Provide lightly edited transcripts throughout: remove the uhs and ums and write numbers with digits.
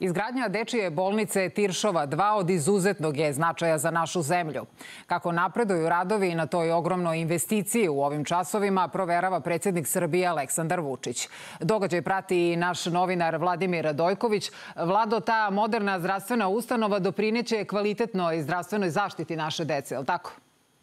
Izgradnja dečije bolnice Tiršova 2 od izuzetnog je značaja za našu zemlju. Kako napreduju radovi na toj ogromnoj investiciji u ovim časovima, proverava predsjednik Srbije Aleksandar Vučić. Događaj prati i naš novinar Vladimir Dojković. Vlado, ta moderna zdravstvena ustanova doprineće kvalitetnoj zdravstvenoj zaštiti naše dece, je li tako?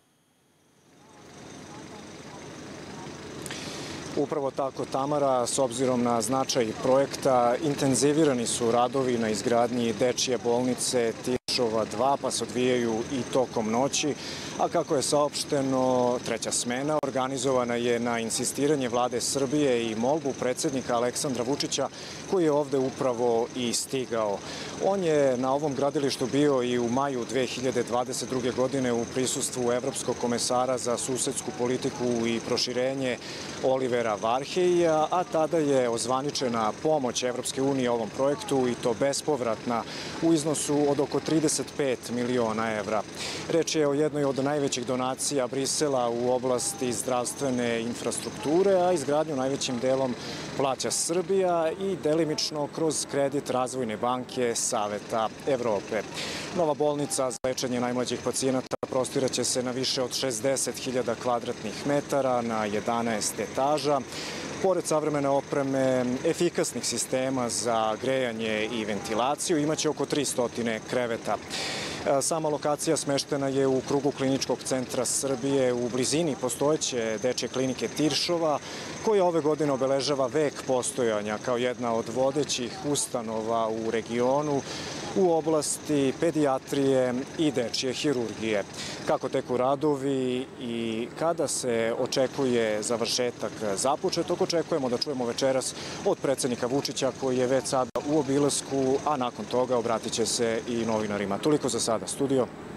Upravo tako, Tamara, s obzirom na značaj projekta, intenzivirani su radovi na izgradnji dečije bolnice Tiršova 2, pa se odvijaju i tokom noći. A kako je saopšteno, treća smena organizovana je na insistiranje vlade Srbije i molbu predsjednika Aleksandra Vučića, koji je ovde upravo i stigao. On je na ovom gradilištu bio i u maju 2022. godine u prisustvu Evropskog komesara za susedsku politiku i proširenje Olivera Varheija, a tada je ozvaničena pomoć Evropske unije ovom projektu i to bespovratna u iznosu od oko 35 miliona evra. Reč je o jednoj od najvećih donacija Brisela u oblasti zdravstvene infrastrukture, a izgradnju najvećim delom plaća Srbija i delimično kroz kredit Razvojne banke Saveta Evrope. Nova bolnica za lečenje najmlađih pacijenata prostiraće se na više od 60.000 kvadratnih metara na 11 etaža. Pored savremene opreme, efikasnih sistema za grejanje i ventilaciju, imaće oko 300 kreveta. Sama lokacija smeštena je u krugu Kliničkog centra Srbije u blizini postojeće dečje klinike Tiršova, koja ove godine obeležava vek postojanja kao jedna od vodećih ustanova u regionu u oblasti pedijatrije i dečje hirurgije. Kako teku radovi i kada se očekuje završetak započetog, očekujemo da čujemo večeras od predsjednika Vučića, koji je već sada u obilasku, a nakon toga obratit će se i novinarima. Toliko za sada. Studio.